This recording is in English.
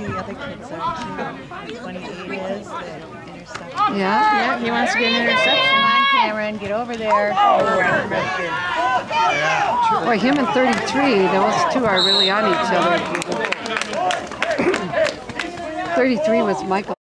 the other kids are too. 28 is the interception. Yeah, he wants to get an interception. Come on, Cameron, get over there. Boy, him and 33, those two are really on each other. 33 was Michael.